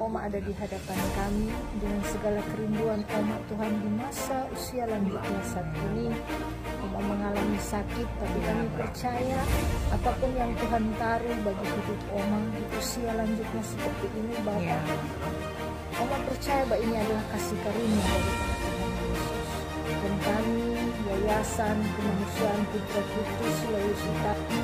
Oma ada di hadapan kami dengan segala kerinduan Oma Tuhan di masa usia lanjutnya saat ini. Oma mengalami sakit, tapi kami percaya apapun yang Tuhan taruh bagi hidup Oma di usia lanjutnya seperti ini Bapak. Oma percaya bahwa ini adalah kasih karunia dari Tuhan Yesus. Dan kami, Yayasan Kemanusiaan Putra Putri Sulawesi Utara,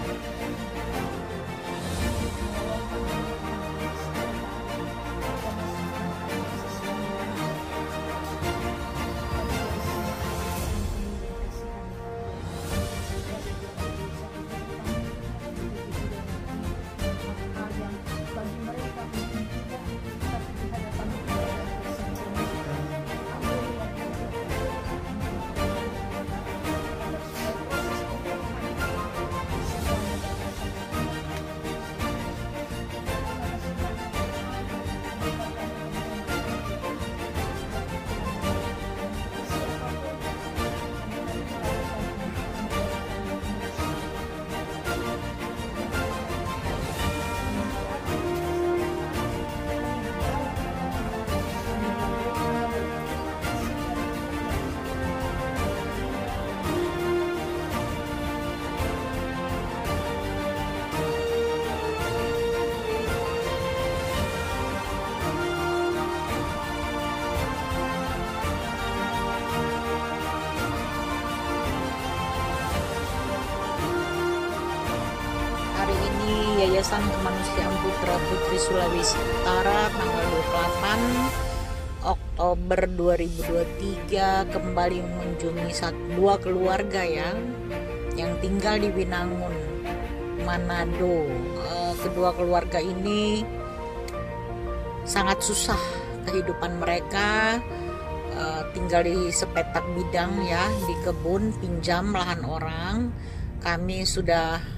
Yayasan Kemanusiaan Putra Putri Sulawesi Utara tanggal 28 Oktober 2023 kembali mengunjungi dua keluarga yang tinggal di Binangun, Manado. Kedua keluarga ini sangat susah kehidupan mereka, tinggal di sepetak bidang di kebun, pinjam lahan orang. Kami sudah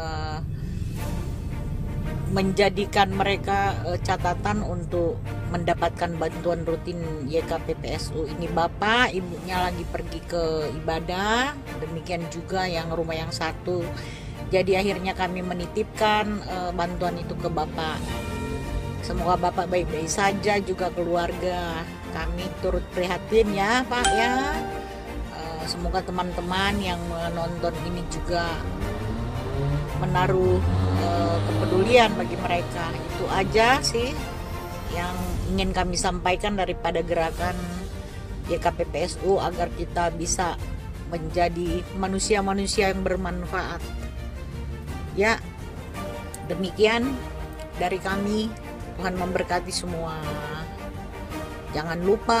menjadikan mereka catatan untuk mendapatkan bantuan rutin YKPPSU. Ini bapak, ibunya lagi pergi ke ibadah, demikian juga yang rumah yang satu. Jadi akhirnya kami menitipkan bantuan itu ke bapak. Semoga bapak baik-baik saja, juga keluarga. Kami turut prihatin ya Pak ya. Semoga teman-teman yang menonton ini juga menaruh kepedulian bagi mereka. Itu aja sih yang ingin kami sampaikan daripada gerakan YKPPSU agar kita bisa menjadi manusia-manusia yang bermanfaat. Ya, demikian dari kami. Tuhan memberkati semua. Jangan lupa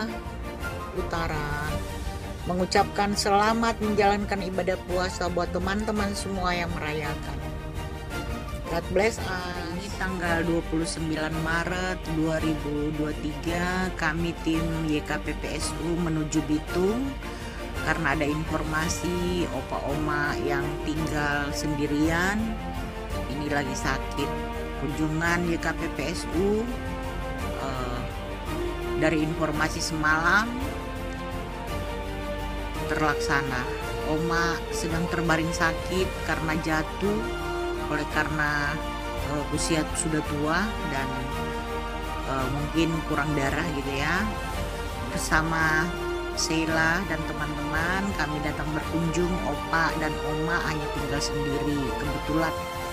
Utara mengucapkan selamat menjalankan ibadah puasa buat teman-teman semua yang merayakan. God bless us. Ini tanggal 29 Maret 2023 kami tim YKPPSU menuju Bitung karena ada informasi opa oma yang tinggal sendirian ini lagi sakit. Kunjungan YKPPSU dari informasi semalam terlaksana. Oma sedang terbaring sakit karena jatuh oleh karena usia sudah tua dan mungkin kurang darah gitu ya. Bersama Sheila dan teman-teman kami datang berkunjung. Opa dan oma hanya tinggal sendiri kebetulan